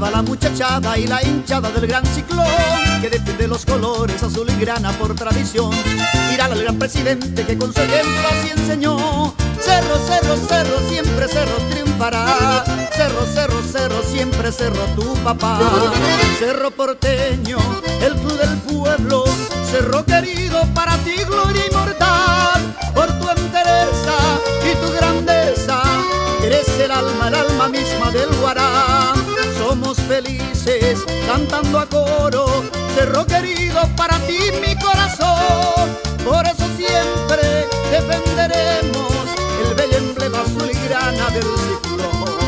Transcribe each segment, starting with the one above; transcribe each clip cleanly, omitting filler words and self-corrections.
Arriba la muchachada y la hinchada del gran ciclón, que defiende los colores azul y grana por tradición. Mirar al gran presidente que con su ejemplo así enseñó. Cerro, cerro, cerro, siempre cerro triunfará. Cerro, cerro, cerro, siempre cerro tu papá. Cerro porteño, el club del pueblo. Cerro querido, para ti gloria inmortal. Por tu entereza y tu grandeza, eres el alma misma del Guará. Somos felices cantando a coro. Cerro querido, para ti mi corazón. Por eso siempre defenderemos el bello emblema azul y grana del ciclón.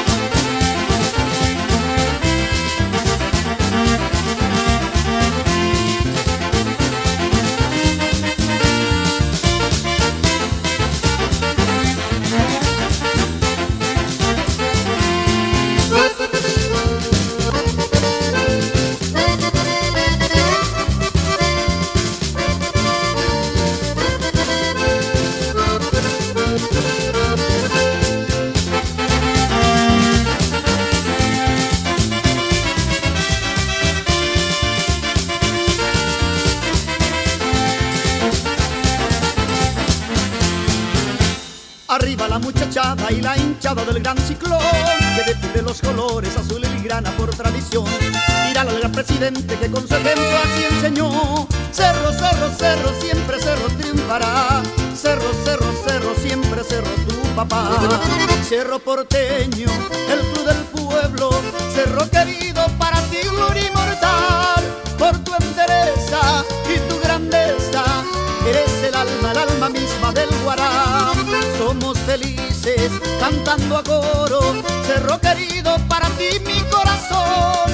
Arriba la muchachada y la hinchada del gran ciclón, que defiende los colores azul y grana por tradición. Míralo al gran presidente que con su ejemplo así enseñó. Cerro, cerro, cerro, siempre cerro triunfará. Cerro, cerro, cerro, siempre cerro tu papá. Cerro porteño, el club del pueblo. Cerro querido, para ti gloria inmortal. Por tu entereza y tu grandeza, eres el alma misma del Guará. Somos felices cantando a coro. Cerro querido, para ti mi corazón.